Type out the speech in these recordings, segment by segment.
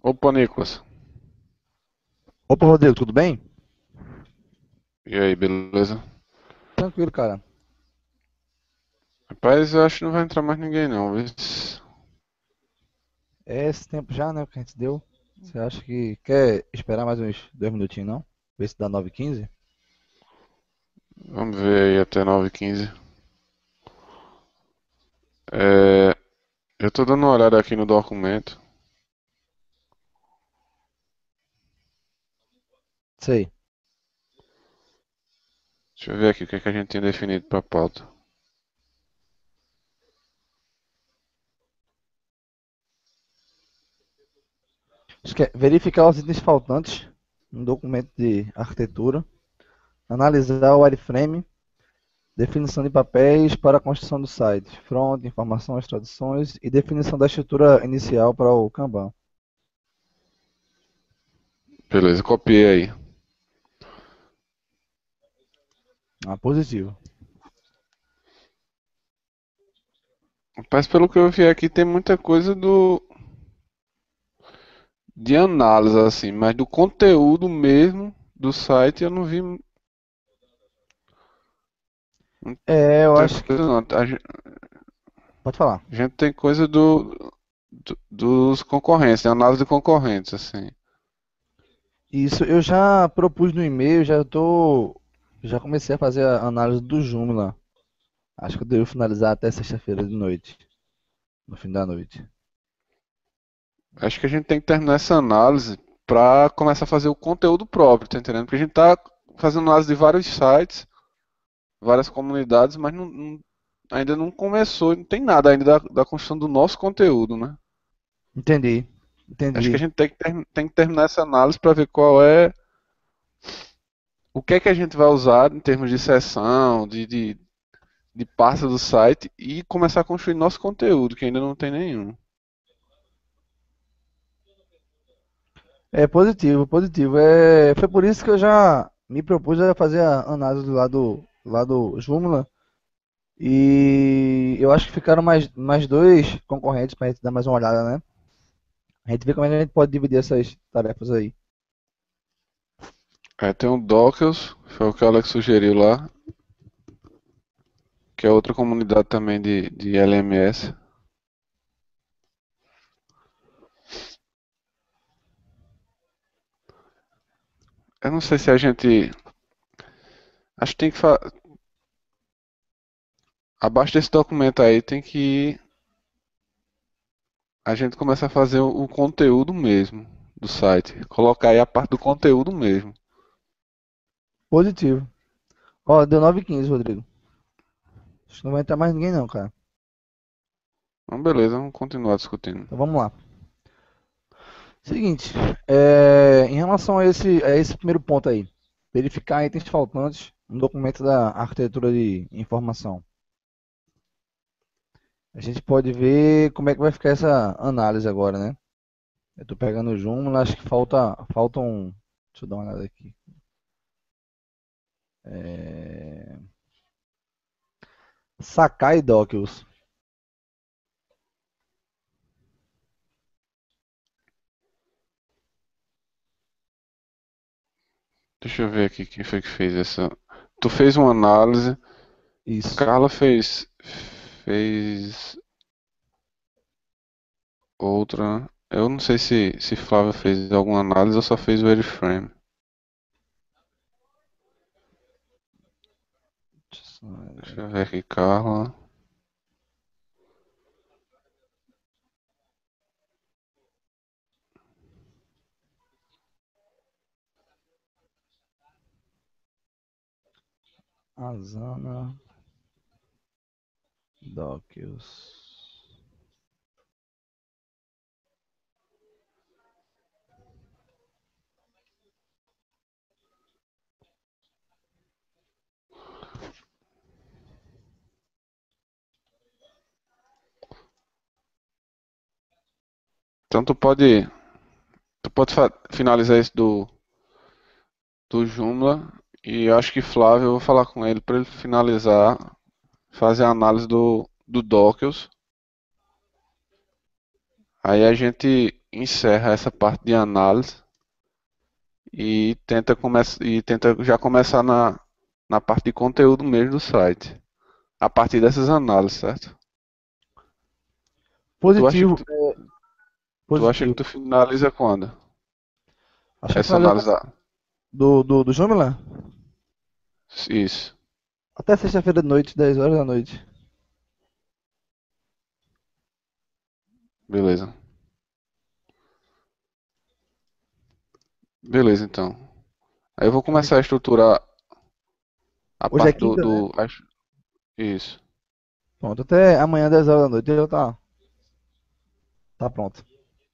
Opa, Nicolas. Opa, Rodrigo, tudo bem? E aí, beleza? Tranquilo, cara. Rapaz, eu acho que não vai entrar mais ninguém não, viu? É esse tempo já, né, que a gente deu. Você acha que quer esperar mais uns 2 minutinhos, não? Ver se dá 9h15? Vamos ver aí até 9h15. É, eu tô dando uma olhada aqui no documento. Sei. Deixa eu ver aqui o que é que a gente tem definido pra pauta. Acho que é verificar os itens faltantes no documento de arquitetura, analisar o wireframe, definição de papéis para a construção do site, front, informações, traduções e definição da estrutura inicial para o Kanban. Beleza, copiei aí. Ah, positivo. Mas pelo que eu vi aqui tem muita coisa de análise assim, mas do conteúdo mesmo do site eu não vi É, eu muita acho que... coisa não. Pode falar. A gente tem coisa dos concorrentes, né? Análise de concorrentes, assim. Isso, eu já propus no e-mail, já comecei a fazer a análise do Joomla. Acho que eu devo finalizar até sexta-feira de noite, no fim da noite. Acho que a gente tem que terminar essa análise para começar a fazer o conteúdo próprio, tá entendendo? Porque a gente tá fazendo análise de vários sites, várias comunidades, mas ainda não começou, não tem nada ainda da construção do nosso conteúdo, né? Entendi, Acho que a entendi. gente tem que terminar essa análise para ver qual é, o que é que a gente vai usar em termos de seção, de pasta do site e começar a construir nosso conteúdo, que ainda não tem nenhum. É positivo, positivo. É, foi por isso que eu já me propus a fazer a análise do lado Joomla. E eu acho que ficaram mais dois concorrentes para a gente dar mais uma olhada, né? A gente vê como é que a gente pode dividir essas tarefas aí. É, tem o Dockers, foi o que o Alex sugeriu lá, que é outra comunidade também de LMS. Eu não sei se a gente. Acho que tem que. Abaixo desse documento aí tem que. A gente começa a fazer o conteúdo mesmo do site. Colocar aí a parte do conteúdo mesmo. Positivo. Ó, deu 9h15, Rodrigo. Acho que não vai entrar mais ninguém não, cara. Então, beleza, vamos continuar discutindo. Então vamos lá. Seguinte, em relação a esse primeiro ponto aí, verificar itens faltantes no documento da arquitetura de informação. A gente pode ver como é que vai ficar essa análise agora, né? Eu tô pegando o Joomla, acho que faltam, deixa eu dar uma olhada aqui. É, Sakai Dockers. Deixa eu ver aqui quem foi que fez essa. Tu fez uma análise. Isso. Carla fez outra. Eu não sei se Flávia fez alguma análise ou só fez o wireframe. Deixa eu ver aqui, Carla. Asana Dockers. Então tu pode finalizar isso do Joomla e eu acho que Flávio, eu vou falar com ele para ele finalizar, fazer a análise do Dockers. Aí a gente encerra essa parte de análise e tenta já começar na parte de conteúdo mesmo do site, a partir dessas análises, certo? Tu acha que Positivo, tu, tu acha que positivo. tu finaliza quando? Acho que vai Essa finalizar análise do Joomla isso, até sexta-feira de noite, 10 horas da noite. beleza. Beleza, então. Aí eu vou começar a estruturar a Hoje é parte quinta, né? isso. Pronto, até amanhã, 10 horas da noite, já tá pronto.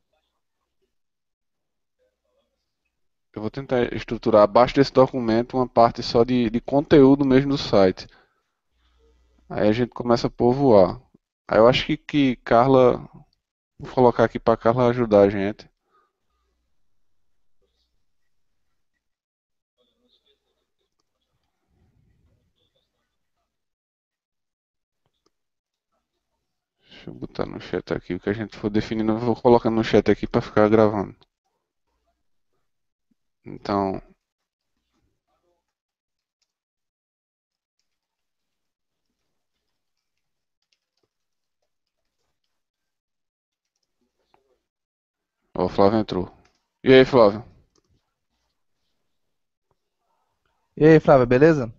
Eu vou tentar estruturar abaixo desse documento uma parte só de conteúdo mesmo do site. Aí a gente começa a povoar. Aí eu acho que Carla, vou colocar aqui para Carla ajudar a gente. Deixa eu botar no chat aqui o que a gente for definindo, eu vou colocando no chat aqui para ficar gravando. Então, ó, o Flávio entrou. E aí, Flávio? E aí, Flávia, beleza?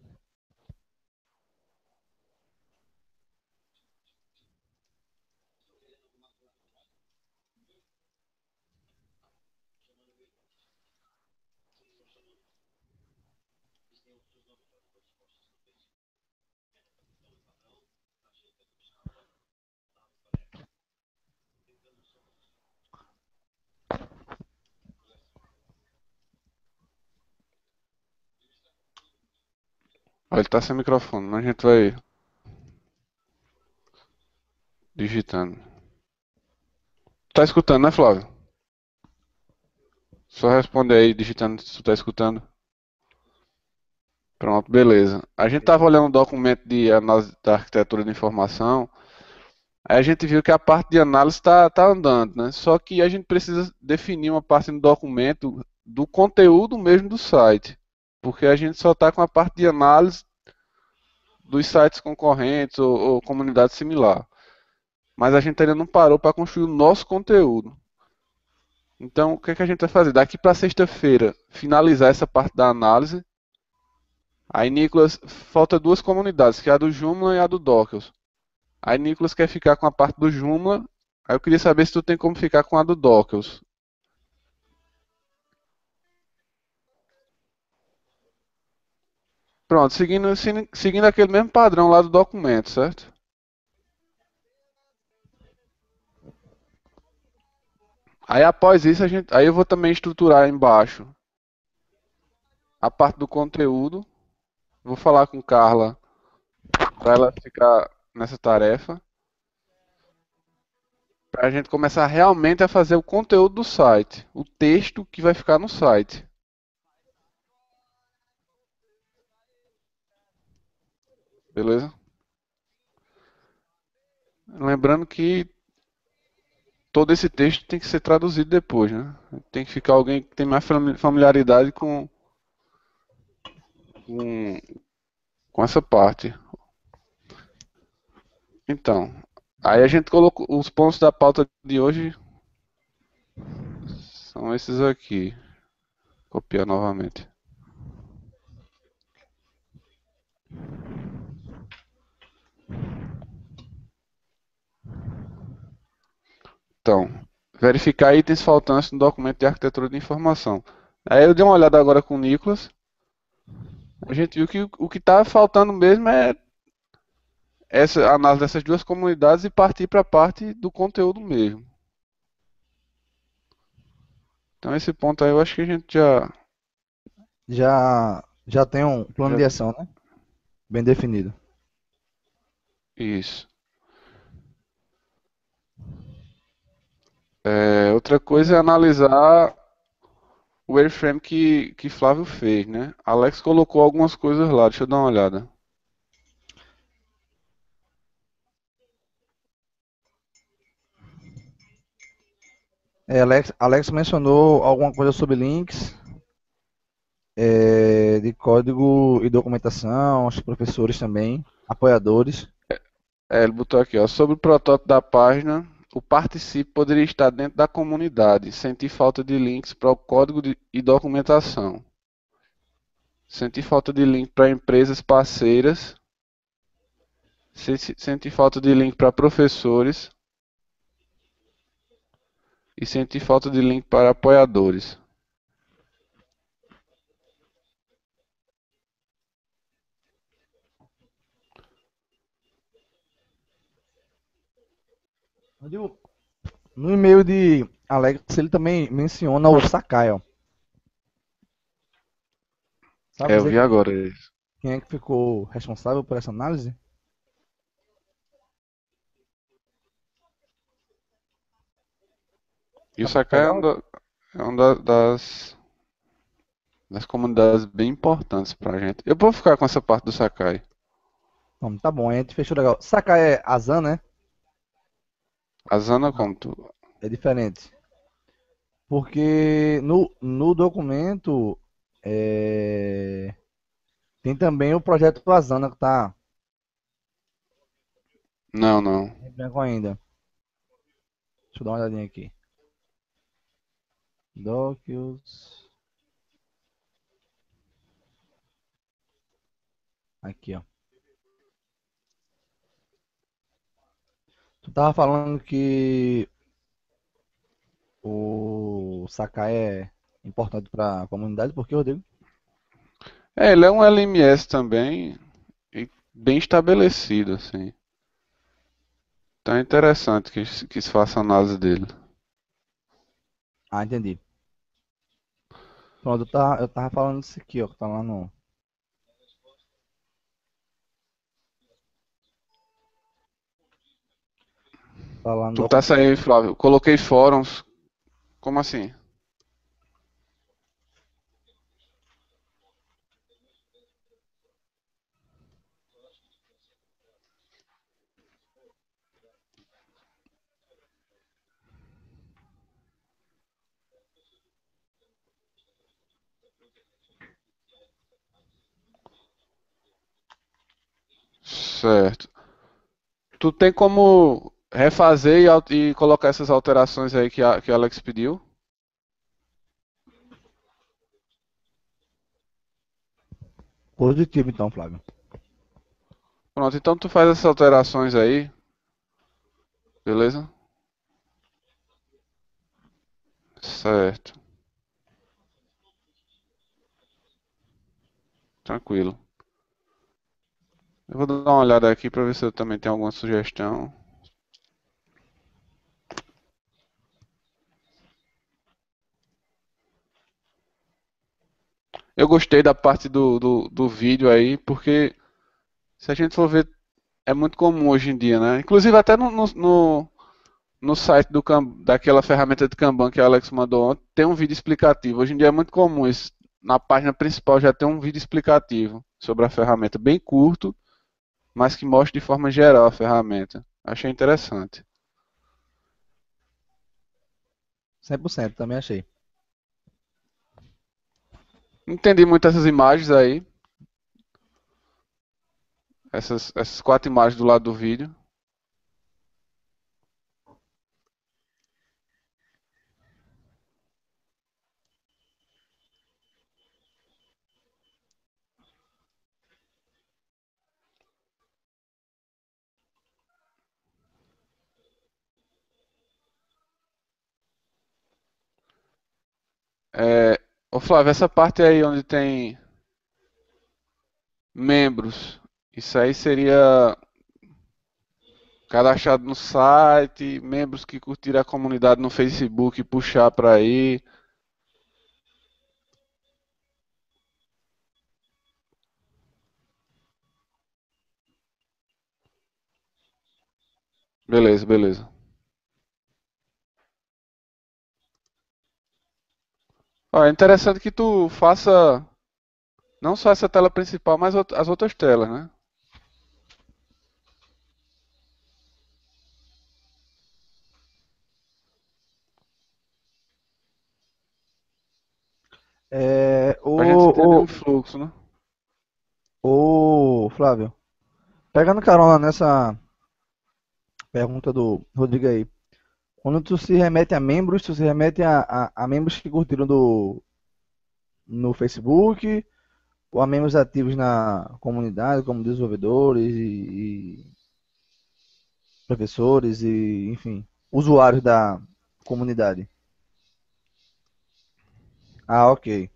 Ó, ele tá sem microfone, mas a gente vai digitando. Tá escutando, né, Flávio? Só responde aí digitando se tu tá escutando. Pronto, beleza. A gente estava olhando o documento de análise da arquitetura de informação, aí a gente viu que a parte de análise está andando, né? Só que a gente precisa definir uma parte no documento do conteúdo mesmo do site, porque a gente só está com a parte de análise dos sites concorrentes ou comunidade similar, mas a gente ainda não parou para construir o nosso conteúdo. Então, o que é que a gente vai fazer? Daqui para sexta-feira, finalizar essa parte da análise. Aí, Nicolas, falta duas comunidades, que é a do Joomla e a do Dockers. Aí Nicolas quer ficar com a parte do Joomla. Aí eu queria saber se tu tem como ficar com a do Dockers. Pronto, seguindo aquele mesmo padrão lá do documento, certo? Aí após isso aí eu vou também estruturar embaixo a parte do conteúdo. Vou falar com Carla para ela ficar nessa tarefa, para a gente começar realmente a fazer o conteúdo do site, o texto que vai ficar no site, beleza? Lembrando que todo esse texto tem que ser traduzido depois, né? Tem que ficar alguém que tem mais familiaridade com, com essa parte. Então, aí a gente colocou os pontos da pauta de hoje são esses aqui. Copiar novamente. Então, verificar itens faltantes no documento de arquitetura de informação. Aí eu dei uma olhada agora com o Nicolas. A gente viu que o que está faltando mesmo é essa análise dessas duas comunidades e partir para a parte do conteúdo mesmo. Então esse ponto aí eu acho que a gente Já tem um plano já de ação, né? Bem definido. isso. Outra coisa é analisar o wireframe que Flávio fez, né? Alex colocou algumas coisas lá, deixa eu dar uma olhada. Alex mencionou alguma coisa sobre links, de código e documentação, os professores também, apoiadores. Ele botou aqui, ó, sobre o protótipo da página, o participe poderia estar dentro da comunidade, sentir falta de links para o código e documentação. Sentir falta de link para empresas parceiras. Sentir falta de link para professores. E sentir falta de link para apoiadores. No e-mail de Alex, ele também menciona o Sakai, ó. Sabe Eu dizer vi agora isso. quem é que ficou responsável por essa análise? E o Dá pra Sakai pegar? é uma das comunidades bem importantes pra gente. Eu vou ficar com essa parte do Sakai. Não, tá bom, a gente fechou legal. Sakai é Azan, né? Asana como tu. É diferente. Porque no documento é, tem também o projeto do Asana que tá Não, não. em branco ainda. Deixa eu dar uma olhadinha aqui. Docs. Aqui, ó. Tu tava falando que o Sakai é importante para a comunidade, por quê, Rodrigo? Ele é um LMS também e bem estabelecido, assim. Então é interessante que se faça a análise dele. Ah, entendi. Pronto, eu tava falando isso aqui, ó, que tá lá no. Tá lá no Tu tá documento. saindo, Flávio. Coloquei fóruns. Como assim? Certo. Tu tem como refazer e colocar essas alterações aí que a Alex pediu? Positivo, então, Flávio. Pronto, então tu faz essas alterações aí, beleza? Certo, tranquilo. Eu vou dar uma olhada aqui para ver se eu também tenho alguma sugestão. Eu gostei da parte do vídeo aí, porque se a gente for ver, é muito comum hoje em dia, né? Inclusive até no site daquela ferramenta de Kanban que a Alex mandou ontem, tem um vídeo explicativo. Hoje em dia é muito comum isso. Na página principal já tem um vídeo explicativo sobre a ferramenta, bem curto, mas que mostra de forma geral a ferramenta. Achei interessante. 100%, também achei. Entendi muito essas imagens aí, essas quatro imagens do lado do vídeo. Ô Flávio, essa parte aí onde tem membros, isso aí seria cadastrado no site, membros que curtiram a comunidade no Facebook, puxar para aí. Beleza, beleza. Ó, é interessante que tu faça não só essa tela principal, mas as outras telas, né? É, Pra gente entender o ô, fluxo, né? Flávio, pegando carona nessa pergunta do Rodrigo aí, quando tu se remete a membros, tu se remete a membros que curtiram no Facebook ou a membros ativos na comunidade, como desenvolvedores e professores e, enfim, usuários da comunidade. Ah, ok.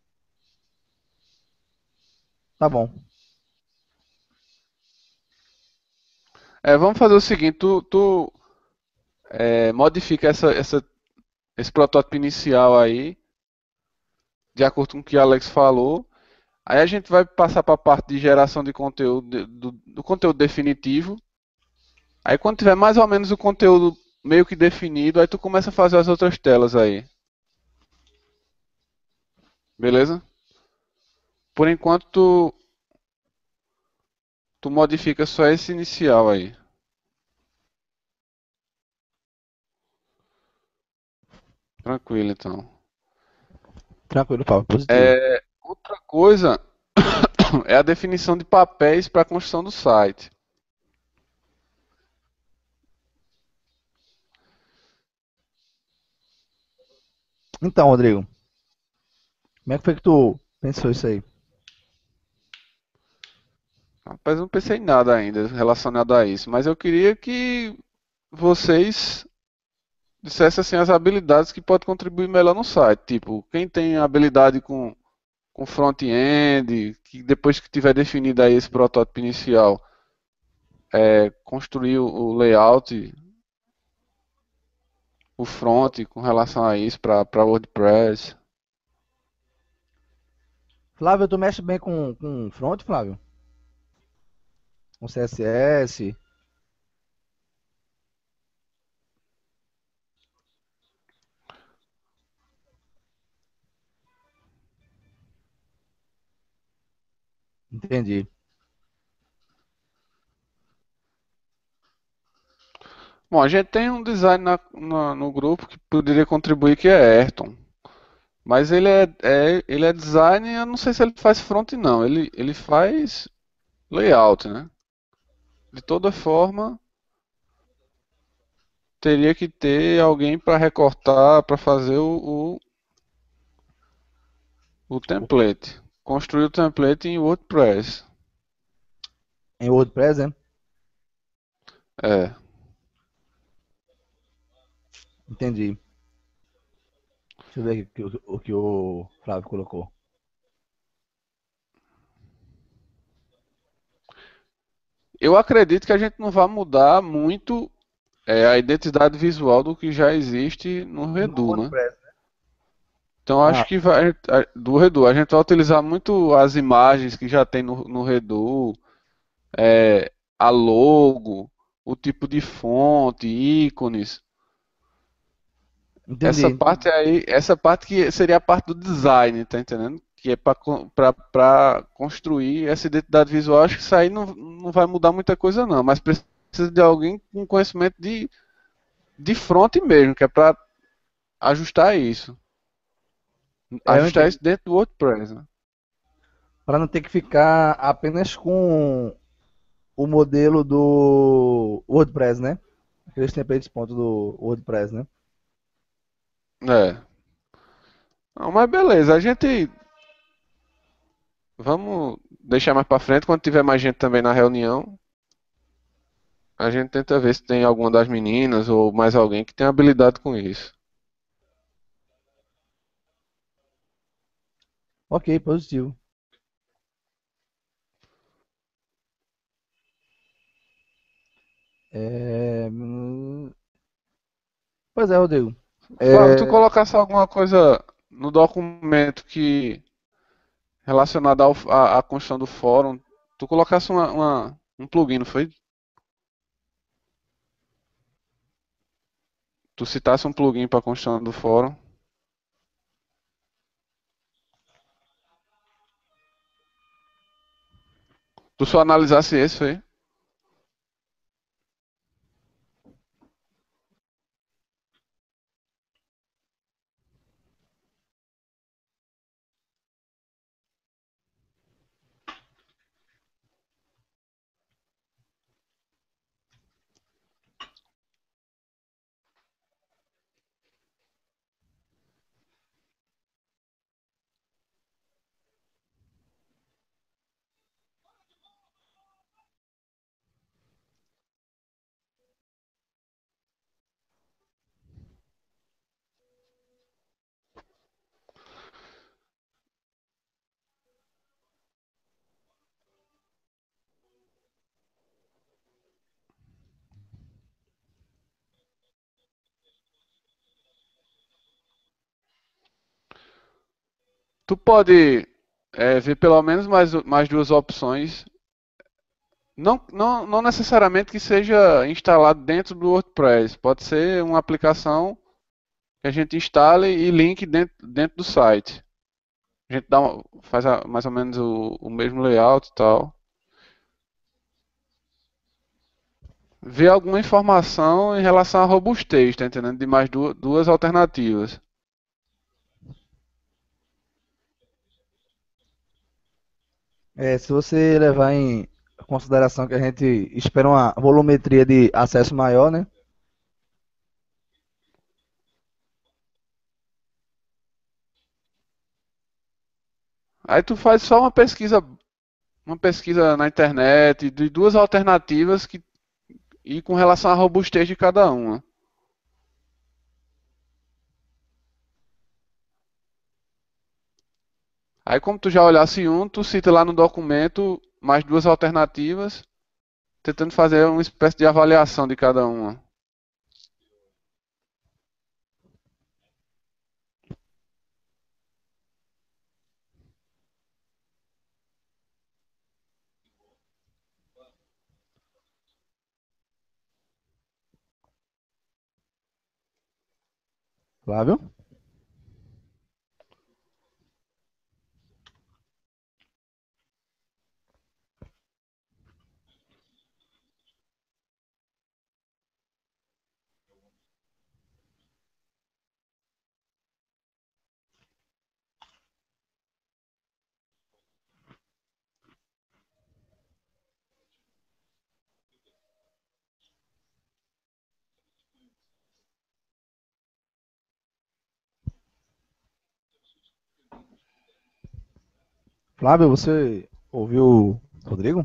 Tá bom. Vamos fazer o seguinte, tu modifica esse protótipo inicial aí, de acordo com o que o Alex falou. Aí a gente vai passar para a parte de geração de conteúdo, do conteúdo definitivo. Aí quando tiver mais ou menos o conteúdo meio que definido, aí tu começa a fazer as outras telas aí. Beleza? Por enquanto tu modifica só esse inicial aí. Tranquilo então. Tranquilo, Flávio. Positivo. Outra coisa é a definição de papéis para a construção do site. Então, Rodrigo, como é que foi que tu pensou isso aí? Rapaz, eu não pensei em nada ainda relacionado a isso, mas eu queria que vocês dissessem assim as habilidades que podem contribuir melhor no site. Tipo, quem tem habilidade com front-end, que depois que tiver definido aí esse protótipo inicial, construir o layout, o front com relação a isso para WordPress. Flávio, tu mexe bem com front, Flávio? Com CSS? Entendi. Bom, a gente tem um design no grupo que poderia contribuir, que é Ayrton. Mas ele é design, eu não sei se ele faz front não. Ele faz layout, né? De toda forma, teria que ter alguém para recortar, para fazer o template. Construir o template em WordPress. Em WordPress, né? É. Entendi. Deixa eu ver aqui o que o Flávio colocou. Eu acredito que a gente não vai mudar muito a identidade visual do que já existe no No Redu, né? WordPress. Então Ah, acho que vai do Redu. A gente vai utilizar muito as imagens que já tem no Redu, a logo, o tipo de fonte, ícones. Essa entendi. parte aí, essa parte que seria a parte do design, tá entendendo? Que é para construir essa identidade visual. Acho que isso aí não vai mudar muita coisa não, mas precisa de alguém com conhecimento de front mesmo, que é para ajustar isso. É, eu Ajustar entendi. isso dentro do WordPress, né? Para não ter que ficar apenas com o modelo do WordPress, né? Aqueles templates ponto do WordPress, né? É. Não, mas beleza, a gente vamos deixar mais para frente quando tiver mais gente também na reunião. A gente tenta ver se tem alguma das meninas ou mais alguém que tem habilidade com isso. Ok, positivo. É, pois é, Rodrigo. Flávio, tu É, colocasse alguma coisa no documento que relacionada à construção do fórum, tu colocasse um plugin, não foi? Tu citasse um plugin para a construção do fórum. Tu só analisasse esse, foi? Tu pode ver pelo menos mais duas opções. Não necessariamente que seja instalado dentro do WordPress. Pode ser uma aplicação que a gente instale e link dentro do site. A gente faz mais ou menos o mesmo layout e tal. Ver alguma informação em relação à robustez, tá entendendo? De mais duas alternativas. Se você levar em consideração que a gente espera uma volumetria de acesso maior, né? Aí tu faz só uma pesquisa na internet de duas alternativas e com relação à robustez de cada uma. Aí como tu já olhasse um, tu cita lá no documento mais duas alternativas, tentando fazer uma espécie de avaliação de cada uma. Flávio? Flávio, você ouviu o Rodrigo?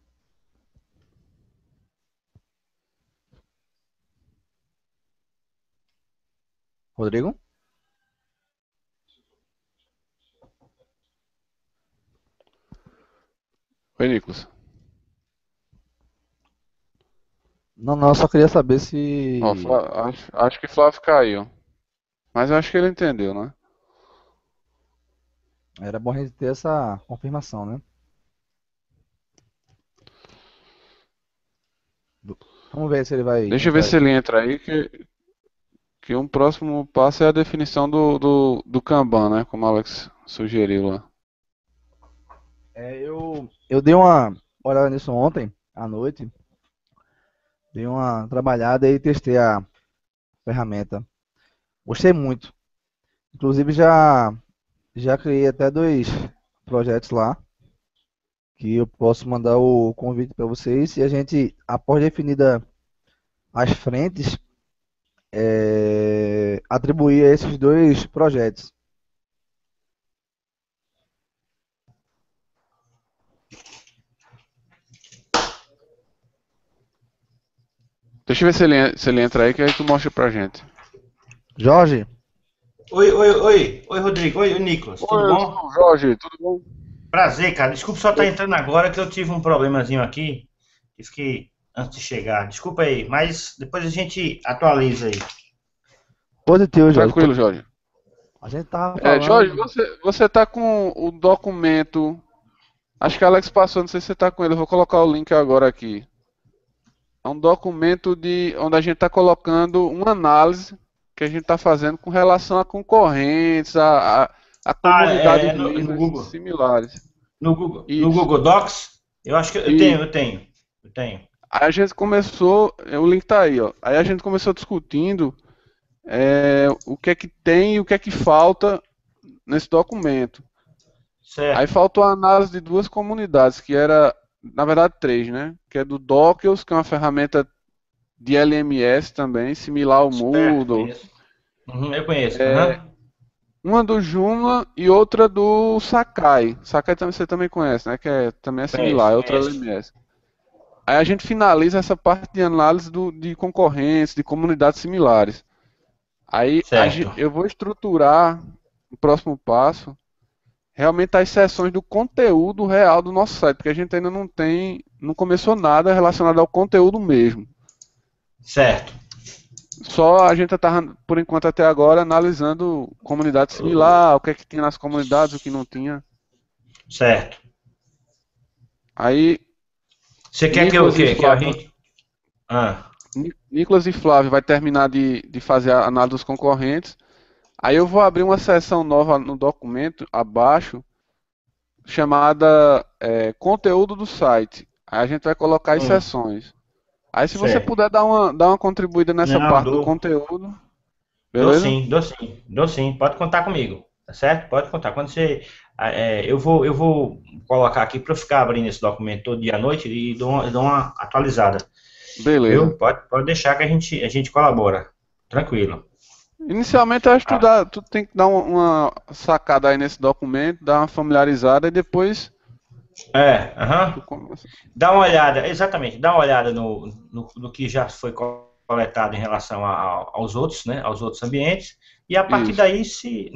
Rodrigo? Oi, Nicolas. Não, não, eu só queria saber Ó, se acho que Flávio caiu. Mas eu acho que ele entendeu, né? era bom a gente ter essa confirmação, né? Vamos ver se ele vai Deixa eu ver entrar se aí. ele entra aí, que um próximo passo é a definição do Kanban, né? Como o Alex sugeriu lá. Eu dei uma olhada nisso ontem, à noite, dei uma trabalhada e testei a ferramenta. Gostei muito. Inclusive já criei até dois projetos lá, que eu posso mandar o convite para vocês e a gente, após definida as frentes, atribuir a esses dois projetos. Deixa eu ver se ele entra aí, que aí tu mostra pra gente. Jorge, Oi, Rodrigo. Oi, Nicolas. Tudo Oi, bom? Jorge, tudo bom? Prazer, cara. Desculpa só estar entrando agora que eu tive um problemazinho aqui. Tive que antes de chegar. Desculpa aí, mas depois a gente atualiza aí. positivo, Jorge. Tranquilo, Jorge. A gente tava Jorge, falando. você tá com o documento. Acho que a Alex passou, não sei se você tá com ele. Eu vou colocar o link agora aqui. É um documento onde a gente está colocando uma análise que a gente está fazendo com relação a concorrentes, a comunidades No livres Google. similares. No Isso, Google Docs? Eu acho que eu tenho, isso. eu tenho. Eu tenho. Aí a gente começou, o link tá aí, ó. Aí a gente começou discutindo o que é que tem e o que é que falta nesse documento. Aí Certo. faltou a análise de duas comunidades, que era, na verdade, três, né? Que é do Dockers, que é uma ferramenta de LMS também, similar ao Certo, Moodle. conheço. Eu conheço. Aham. Uma do Joomla e outra do Sakai. Sakai você também conhece, né? Que também é similar, Conheço, é outra conheço. LMS. Aí a gente finaliza essa parte de análise de concorrentes, de comunidades similares. Aí Certo. eu vou estruturar o próximo passo, realmente as seções do conteúdo real do nosso site, porque a gente ainda não começou nada relacionado ao conteúdo mesmo. Certo. Só a gente estava, por enquanto até agora, analisando comunidade similar, o que é que tinha nas comunidades, o que não tinha. Certo. Aí, Você quer que, eu, Nicolas e que a Flávio, gente... Ah, Nicolas e Flávio vai terminar de fazer a análise dos concorrentes. Aí eu vou abrir uma seção nova no documento, abaixo, chamada conteúdo do site. Aí a gente vai colocar as seções. Aí se você certo. puder dar uma contribuída nessa Não, parte do dou. conteúdo, Dou beleza? sim, dou sim, dou sim. Pode contar comigo, tá certo? Pode contar. Quando você, eu vou colocar aqui para eu ficar abrindo esse documento todo dia à noite e dou uma atualizada, Beleza. viu? Pode deixar que a gente colabora, tranquilo. Inicialmente eu acho que Ah, tu tem que dar uma sacada aí nesse documento, dar uma familiarizada e depois tu aham. começa. Dá uma olhada, exatamente, dá uma olhada no que já foi coletado em relação aos outros, né? Aos outros ambientes e a partir Isso. daí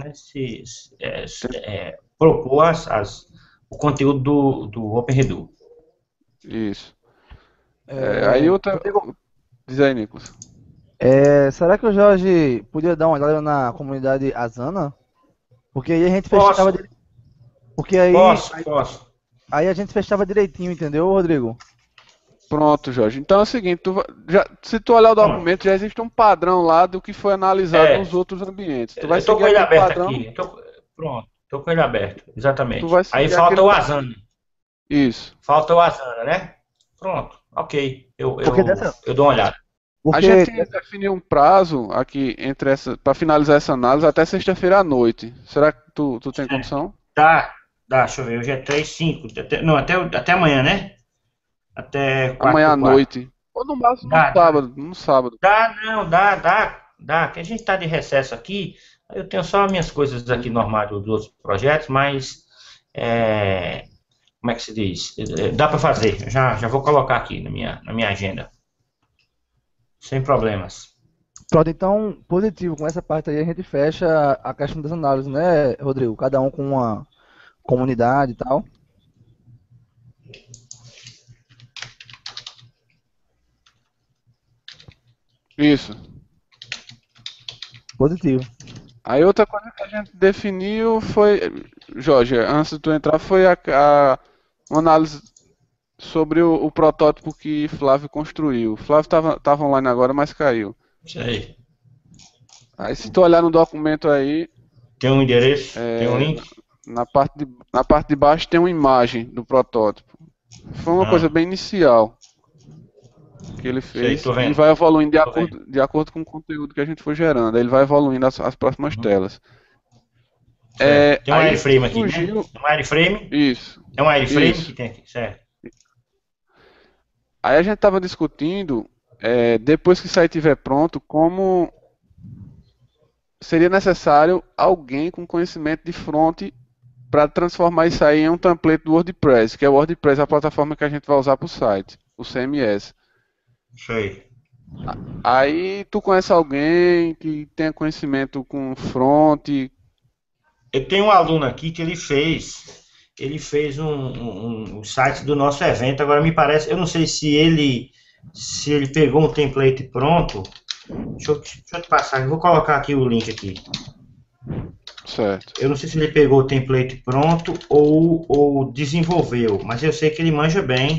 propor o conteúdo do OpenRedu. Isso. Aí É, outra. Rodrigo, Diz aí, Nicolas. será que o Jorge podia dar uma olhada na comunidade Asana? Porque aí a gente fechava, Posso, porque aí, posso, posso. aí a gente fechava direitinho, entendeu, Rodrigo? Pronto, Jorge. Então é o seguinte, se tu olhar o Pronto. documento, já existe um padrão lá do que foi analisado É, nos outros ambientes. Tu vai eu tô seguir com ele aquele aberto padrão, aqui. Pronto, tô com ele aberto, tu exatamente. vai Aí seguir falta aquele o padrão. Asana. Isso. Falta o Asana, né? Pronto, ok. Eu, Porque eu, dessa, eu dou uma olhada. A porque gente definiu um prazo aqui entre essa para finalizar essa análise até sexta-feira à noite. Será que tu tem condição? Tá, deixa eu ver. Hoje é 3, 5. Não, até amanhã, né? Até 4 Amanhã por à 4. noite. Ou no máximo no Dá, dá. sábado, no sábado. Dá, não, dá. Que a gente tá de recesso aqui. Eu tenho só minhas coisas aqui normais dos outros projetos, mas como é que se diz? Dá para fazer. Já vou colocar aqui na minha agenda. Sem problemas. pronto, então, positivo, com essa parte aí a gente fecha a questão das análises, né, Rodrigo? Cada um com uma comunidade e tal. Isso. Positivo. Aí outra coisa que a gente definiu foi, Jorge, antes de tu entrar, foi uma análise sobre o protótipo que Flávio construiu. Flávio tava online agora, mas caiu. Sei. Aí se tu olhar no documento aí, Tem um endereço? Tem um link? na parte de baixo tem uma imagem do protótipo. Foi uma coisa Ah, bem inicial que ele sei, fez tô e vendo. vai evoluindo de Tô vendo. acordo, de acordo com o conteúdo que a gente for gerando. Aí ele vai evoluindo as próximas Uhum. telas. Certo. Tem um Aí wireframe aqui, né? surgiu É um wireframe? isso, É um wireframe que isso. tem aqui, certo? Aí a gente estava discutindo, depois que o site estiver pronto, como seria necessário alguém com conhecimento de front para transformar isso aí em um template do WordPress, que é o WordPress, a plataforma que a gente vai usar para o site, o CMS. Sei. Aí tu conhece alguém que tenha conhecimento com front? Eu tenho um aluno aqui que ele fez um site do nosso evento. Agora me parece, eu não sei se ele pegou um template pronto. Deixa eu te passar, eu vou colocar aqui o link aqui. Certo. Eu não sei se ele pegou o template pronto ou desenvolveu, mas eu sei que ele manja bem.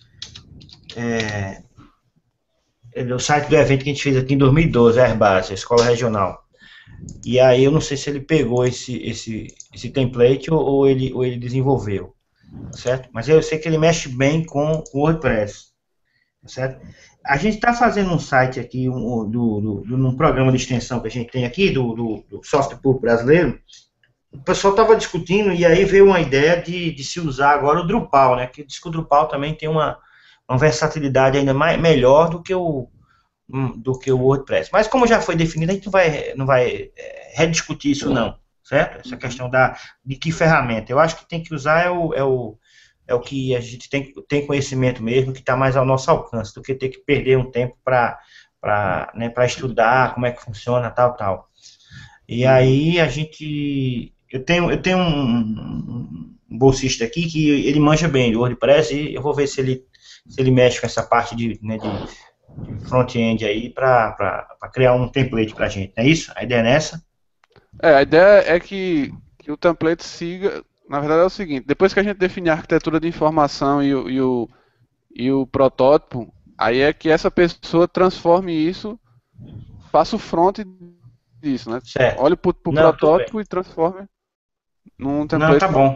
O site do evento que a gente fez aqui em 2012, a Airbase, a Escola Regional. E aí eu não sei se ele pegou esse template ou ele desenvolveu, tá certo? Mas eu sei que ele mexe bem com o WordPress, tá certo? A gente está fazendo um site aqui, num programa de extensão que a gente tem aqui, do software público brasileiro. O pessoal estava discutindo e aí veio uma ideia de se usar agora o Drupal, né? Que diz que o Drupal também tem uma versatilidade ainda melhor do que o WordPress. Mas como já foi definido, a gente não vai rediscutir isso não, certo? Essa questão de que ferramenta. Eu acho que tem que usar é o que a gente tem conhecimento mesmo, que está mais ao nosso alcance, do que ter que perder um tempo para estudar como é que funciona, tal. E aí eu tenho um bolsista aqui que ele manja bem do WordPress e eu vou ver se ele mexe com essa parte front-end aí para criar um template para a gente, não é isso? A ideia é nessa? A ideia é que o template siga. Na verdade é o seguinte, depois que a gente definir a arquitetura de informação e o protótipo, aí é que essa pessoa transforme isso, faça o front disso, né? Certo. Olhe pro Não, tudo bem. protótipo e transforme num Não, template tá para bom.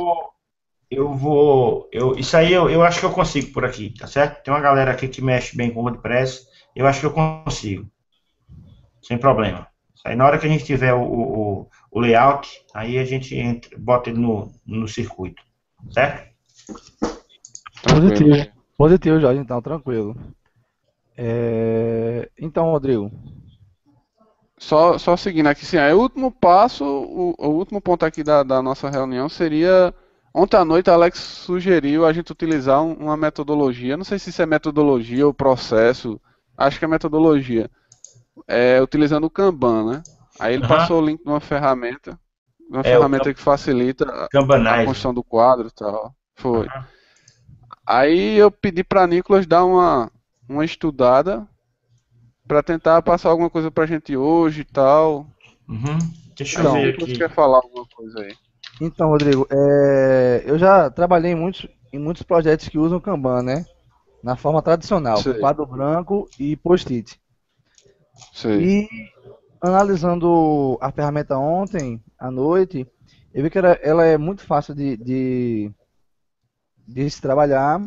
Isso aí eu acho que eu consigo por aqui, tá certo? Tem uma galera aqui que mexe bem com WordPress, eu acho que eu consigo, sem problema. Isso aí na hora que a gente tiver o layout, aí a gente bota ele no circuito, certo? tranquilo. Positivo. Positivo, Jorge, então, tranquilo. Então, Rodrigo. Só seguindo aqui, sim, aí o último passo, o último ponto aqui da nossa reunião seria. Ontem à noite, Alex sugeriu a gente utilizar uma metodologia. Não sei se isso é metodologia ou processo. Acho que é metodologia. Utilizando o Kanban, né? Aí ele Aham. passou o link de uma ferramenta. Uma É o ferramenta que facilita a Kanbanize. construção do quadro e tal. Foi. Aham. Aí eu pedi para Nicolas dar uma estudada para tentar passar alguma coisa pra gente hoje e tal. Uhum. Deixa Aí eu se Então, ver Nicolas aqui. quer falar alguma coisa aí. então, Rodrigo, eu já trabalhei em muitos projetos que usam Kanban, né? Na forma tradicional, com Sei, quadro branco e post-it. sei. E analisando a ferramenta ontem à noite, eu vi que ela é muito fácil de se trabalhar,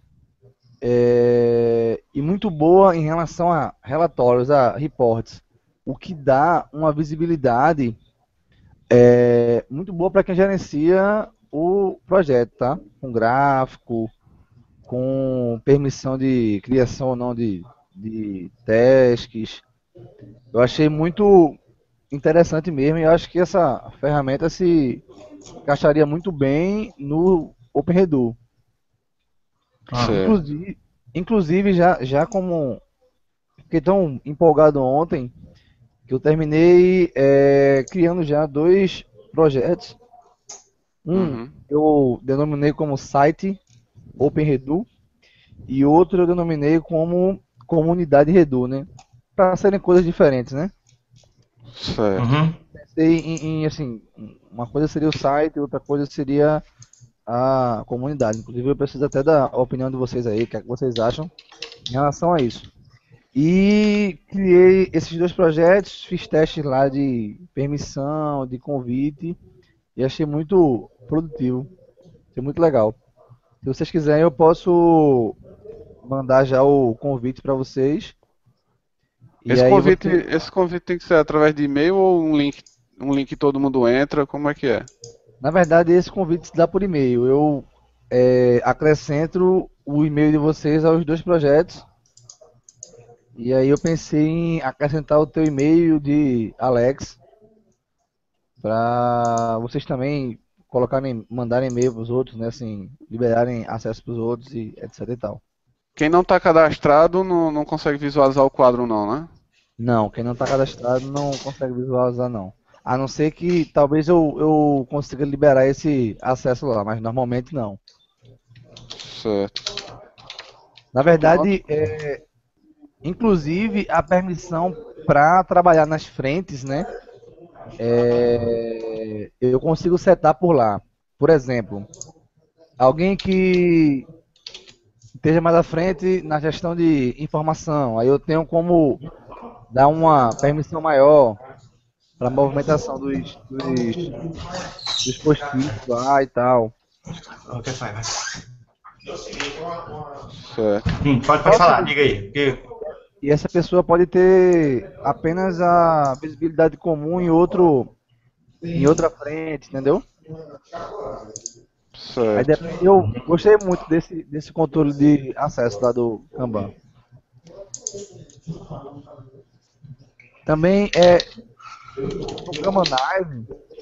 e muito boa em relação a relatórios, a reports, o que dá uma visibilidade muito boa para quem gerencia o projeto, tá? Com gráfico, com permissão de criação ou não de tasks. Eu achei muito interessante mesmo e eu acho que essa ferramenta se encaixaria muito bem no OpenRedu. Ah, Certo. Inclusive, já como fiquei tão empolgado ontem que eu terminei criando já dois projetos. Um Uhum. eu denominei como site OpenRedu e outro eu denominei como comunidade Redu, né? Para serem coisas diferentes, né? Certo. uhum. Pensei assim, uma coisa seria o site, outra coisa seria a comunidade. Inclusive eu preciso até da opinião de vocês aí, o que é que vocês acham em relação a isso. E criei esses dois projetos, fiz testes lá de permissão, de convite e achei muito produtivo, achei muito legal. Se vocês quiserem, eu posso mandar já o convite para vocês. E Esse aí convite, você, esse convite tem que ser através de e-mail ou um link que todo mundo entra? Como é que é? na verdade, esse convite se dá por e-mail. Eu acrescento o e-mail de vocês aos dois projetos. E aí eu pensei em acrescentar o teu e-mail de Alex para vocês também colocarem, mandarem e-mail para os outros, né? Assim, liberarem acesso para os outros e etc e tal. Quem não está cadastrado não consegue visualizar o quadro não, né? Não, quem não está cadastrado não consegue visualizar não. A não ser que talvez eu consiga liberar esse acesso lá, mas normalmente não. Certo. Na Pronto. verdade, inclusive a permissão para trabalhar nas frentes, né? Eu consigo setar por lá. Por exemplo, alguém que esteja mais à frente na gestão de informação, aí eu tenho como dar uma permissão maior para a movimentação dos post-its lá e tal. Ok, vai. Certo. Pode Só falar, que diga aí. e essa pessoa pode ter apenas a visibilidade comum em outra frente, entendeu? Aí Certo. eu gostei muito desse controle de acesso lá do Kanban. Também no Kanbanize,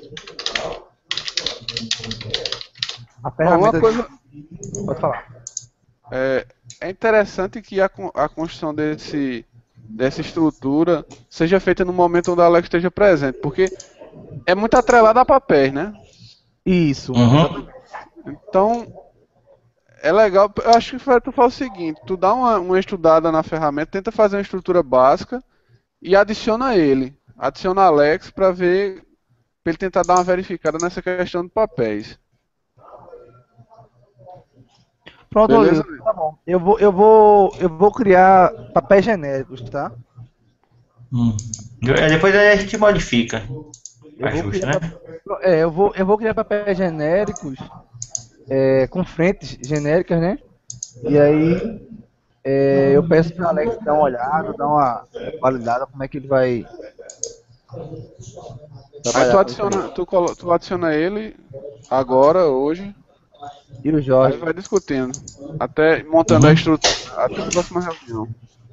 a Ó, uma ferramenta de. coisa Pode falar. é interessante que a construção dessa estrutura seja feita no momento onde a Alex esteja presente, porque é muito atrelada a papéis, né? Isso, Uhum. exatamente. Então, É legal, eu acho que tu faz o seguinte, tu dá uma estudada na ferramenta, tenta fazer uma estrutura básica e adiciona ele. Adiciona Alex para ver, para ele tentar dar uma verificada nessa questão de papéis. Pronto, Beleza? Rodrigo. Tá bom. Eu vou criar papéis genéricos, tá? Depois aí a gente modifica. Eu vou Ajusta, criar, né? eu vou criar papéis genéricos com frentes genéricas, né? E aí eu peço para o Alex dar uma olhada, dar uma validada como é que ele vai Aí tu trabalhar com isso aí. adiciona, tu adiciona ele agora, hoje, E o aí Jorge. vai discutindo, até montando a estrutura, até a próxima reunião.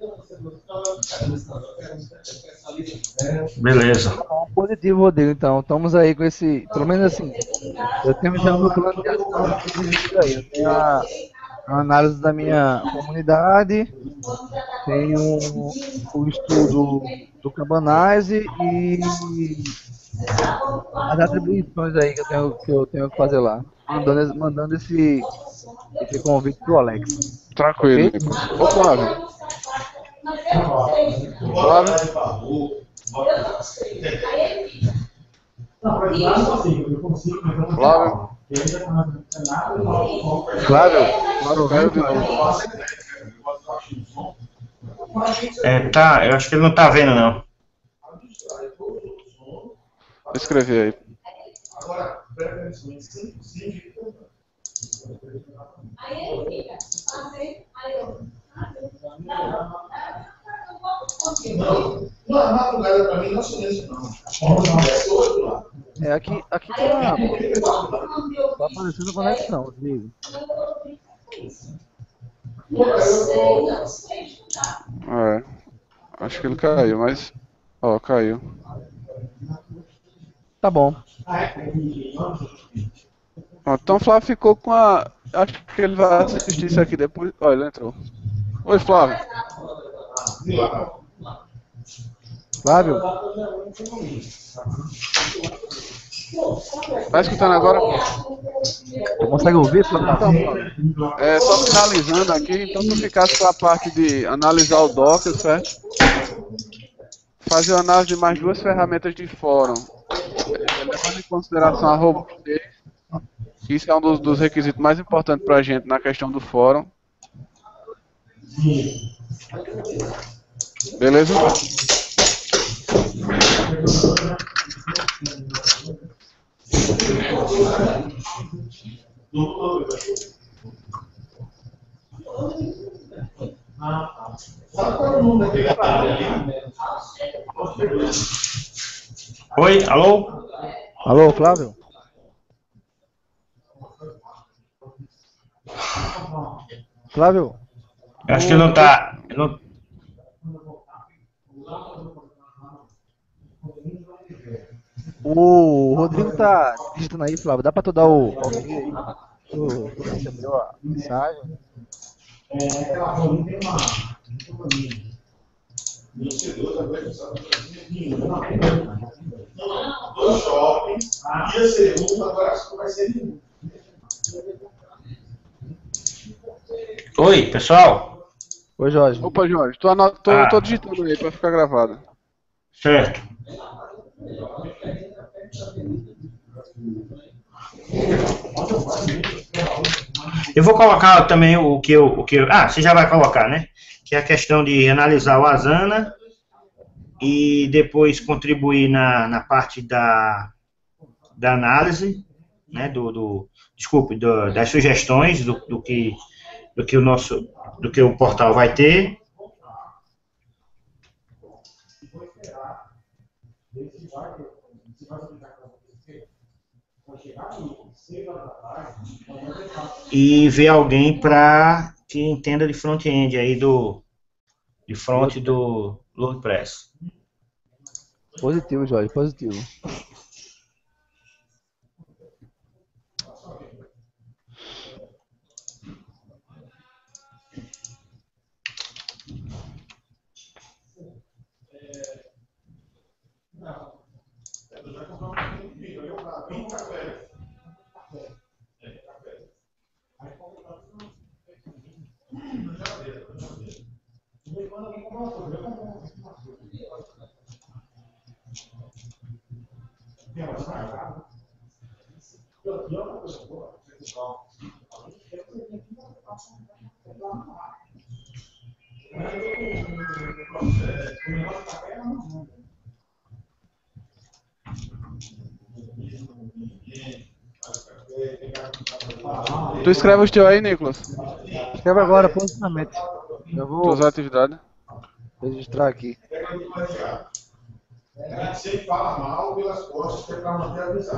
Beleza. Positivo, Rodrigo. Então, estamos aí com esse. Pelo menos assim, eu tenho já o meu plano de ação definido aí. Eu tenho a análise da minha comunidade, tenho o estudo do Cabanase e as atribuições aí que eu tenho que fazer lá. Mandando esse convite pro Alex. Tranquilo, Ok? Nicolas. Ô Flávio, Flávio, Flávio, Flávio, caiu de novo. Tá, eu acho que ele não tá vendo, não. Vou escrever aí. Aqui tá aparecendo conexão, Rodrigo. É, acho que ele caiu, mas. Ó, caiu. Tá bom. Ó, então o Flávio ficou com a. Acho que ele vai assistir isso aqui depois. Ó, ele entrou. Oi, Flávio. Flávio, Tá escutando agora? tu consegue ouvir, Flávio? Então, Flávio. Só finalizando aqui, então tu ficasse com a parte de analisar o Docker, certo? Fazer a análise de mais duas ferramentas de fórum. Levando em consideração a robustez, que isso é um dos requisitos mais importantes para a gente na questão do fórum. Beleza? Oi, alô? Alô, Flávio? Flávio? Eu acho que não tá. O Rodrigo tá digitando aí, Flávio. Dá pra tu dar o ok aí? Tu recebeu a mensagem? Oi, pessoal? Oi, Jorge. Opa, Jorge, tô digitando aí para ficar gravado. Certo. Eu vou colocar também você já vai colocar, né? Que é a questão de analisar o Asana e depois contribuir na parte da análise, né? Das sugestões do que o portal vai ter. E ver alguém que entenda de front-end aí de front do WordPress. Positivo, Jorge, positivo. Tu escreve os teus aí, Nicolas? Escreve agora, posicionamento. Eu vou Tuas atividades. registrar aqui. A gente sempre fala mal pelas costas, que é para manter a amizade.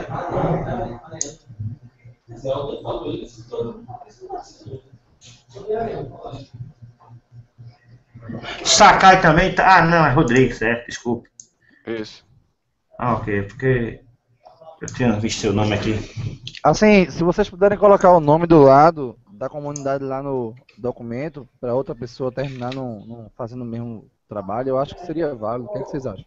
Sakai também tá. Ah, não, é Rodrigues, desculpe. Isso. Ah, ok, porque eu tinha visto seu nome aqui. Assim, se vocês puderem colocar o nome do lado da comunidade lá no documento, para outra pessoa terminar fazendo o mesmo trabalho, eu acho que seria válido. O que é que vocês acham?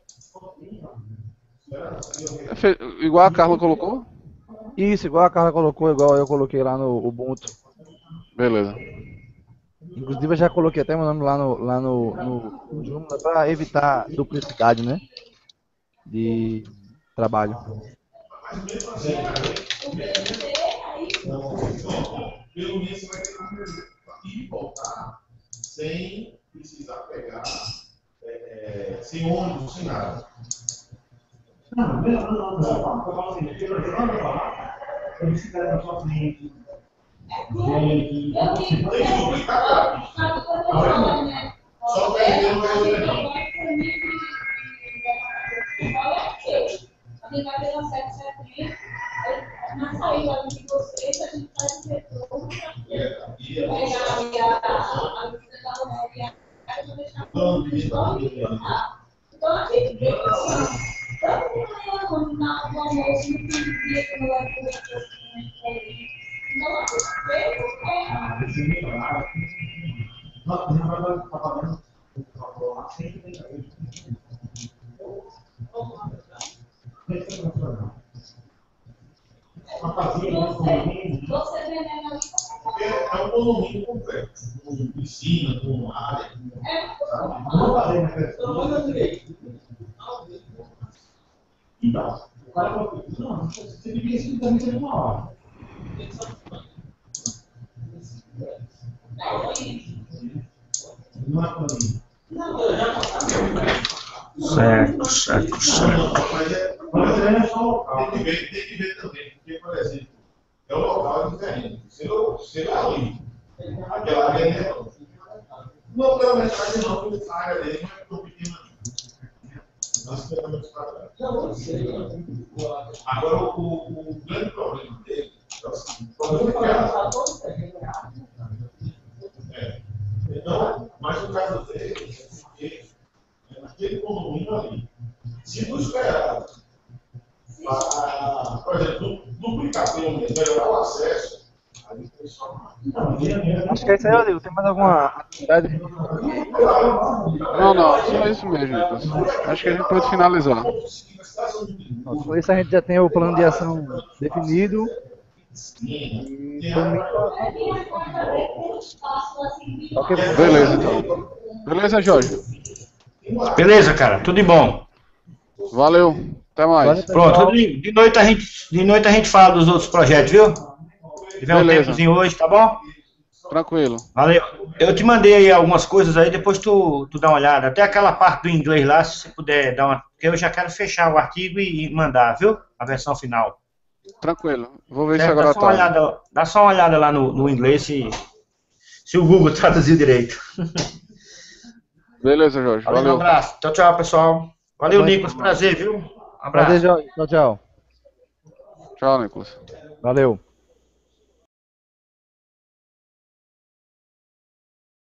Igual a Carla colocou? Isso, igual a Carla colocou, igual eu coloquei lá no Ubuntu. Beleza. Inclusive eu já coloquei até meu nome lá no Joomla para evitar duplicidade, né? De trabalho. Pelo menos você vai ter que voltar sem precisar pegar, sem ônibus, sem nada. Não. Só perder não vai resolver, não. Quem vai pela 770, na saída de vocês, a gente faz o retorno para pegar a lista da rodoviária e deixar então, aqui, bem assim, tanto de manhã quanto no almoço, no fim do dia, quando vai comer então, a você vendendo ali, É um condomínio completo, com piscina, com área. Então, o cara falou, não, você devia ser também ser uma hora. Não é condomínio. Certo. Mas é só local. Tem que ver também, porque, por exemplo, é um local diferente. Se eu ali, aquela área é não pela metade não, porque a área dele não é tão pequena. Nós queremos para agora, o grande problema dele é o seguinte: então, mas o caso dele é porque naquele condomínio ali, se tu esperar, por exemplo, duplicar pelo menos, melhorar o acesso, aí tem só Acho que é isso aí, Rodrigo. Tem mais alguma atividade? Não, só isso mesmo, Nicolas. Acho que a gente pode finalizar. Com isso a gente já tem o plano de ação definido. Beleza, então. Beleza, Jorge? Beleza, cara, tudo de bom. Valeu. Até mais. Pronto, de noite a gente fala dos outros projetos, viu? Se tiver um tempozinho hoje, tá bom? Tranquilo. Valeu. Eu te mandei aí algumas coisas aí, depois tu dá uma olhada. Até aquela parte do inglês lá, se você puder dar uma... Porque eu já quero fechar o artigo e mandar, viu? A versão final. Tranquilo. Vou ver isso agora à tarde. Dá só uma olhada lá no inglês se o Google traduziu direito. Beleza, Jorge. Valeu. Um abraço. Tchau, pessoal. Valeu, Nicolas. Prazer, viu? Um abraço. Prazer, Jorge. Tchau. Tchau, Nicolas. Valeu.